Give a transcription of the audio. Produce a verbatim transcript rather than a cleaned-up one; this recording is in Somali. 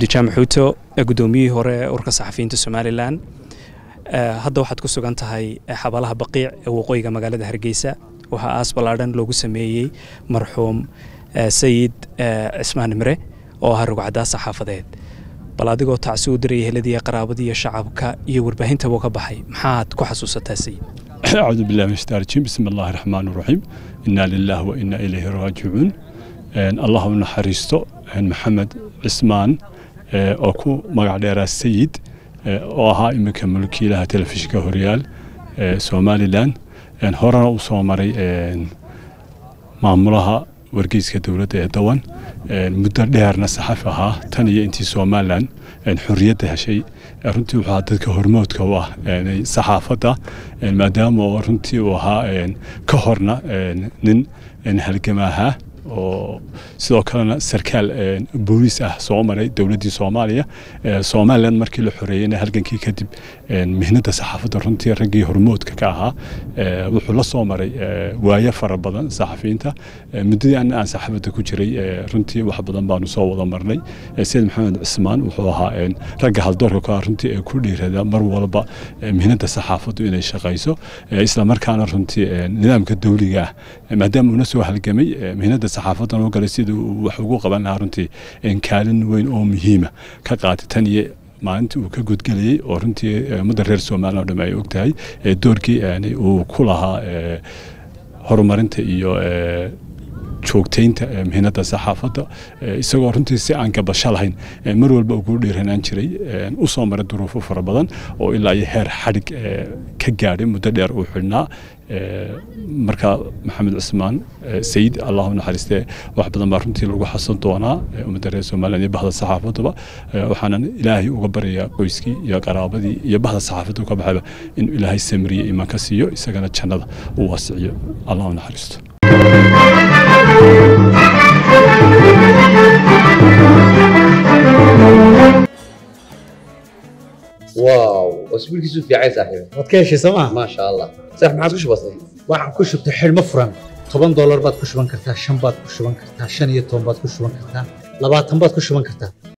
دجام حوتو قدومي هوري ورك صحفيين السوماليلان هذا واحد كسوغانتا هاي حبالها بقيع وقويقة مقالة هرقيسة وها آس بلادن لوغو سميي مرحوم سيد عثمان مري oo ha rugcada saxaafadeed bal adigoo tacsuud diray heladii qaraabadii shacabka iyo warbaahinta uu ka baxay maxaad ku xasuusataa sayid a'uudu billahi minash shaitaanir bismillahir rahmaanir rahiim inna lillahi wa inna ilayhi raaji'uun Allahu naxariisto Maxamed Cismaan oo ku magac dheeraa sayid oo ahaa imika mulkiilaha telefishinka Horyaal Somaliland horana u soo maray maamulaha wargeyska dawladda ee Dawan muddo dheerna saxaf ahaa tan iyo intii Somaliland xurriyadda heshay runtii waxa dadka hormoodka u ah saxaafadda maadaama runtii uu ahaa ka horna nin halgamaaha oo sidoo kalena sarkaal booliis ah soo maray dawladdii Soomaaliya Somaliland markii la xoreeyay halgankii kadib mihnada saxaafadda runtii ragii hormoodka ka ahaa wuxuu la soo maray waaye fara badan saxafiinta muddadii aan saxaafadda ku jiray runtii wax badan baanu soo wada marnay Sayid Maxamed Cismaan wuxuu ahaa ragga haldoorka ka runtii ee ku dhiirada mar walba mihnada saxaafaddu inay shaqayso isla markaana runtii nidaamka dawliga ah maadaama uu soo halgamay mihnada saxaafadda oo galay sidoo wax ugu qaban lahaa runtii in kaalin weyn oo muhiim ah ka qaatay tan iyo maalintii uu ka gudgalay oo runtii muddo reer Soomaaliya dhamay ogtahay doorkii uu ku lahaa horumarinta iyo joogteynta mihnada saxaafadda isagoo runtii si aan ka bashalahayn mar walba ugu dhiiranaan jiray u soo maray duruufo fara badan oo ilaa ay heer xadig ka gaadhay muddo dheer uu xidhnaa marka Maxamed Cismaan sayid Allahu naxariiste wax badan baa runtii lagu xasan doonaa ummadda reer Soomaaliya iyo bahda saxaafadda waxaan ilaahay uga baryaa qoyskii iyo qaraabadii iyo bahda saxaafadda ka baxayba in ilaahay samriye iman ka siiyo isagana jannada uu wasiyo Allahu naxariisto واو واسبوعك يسوي في عيسى صاحبي wadkeeshi sama ما شاء الله صح ما عاد وش بصير waxaan ku shubtay xilmo furan toban dollar baad ku shuban kartaa shan baad ku shuban kartaa shan iyo toban baad ku shuban kartaa labaatan baad ku shuban kartaa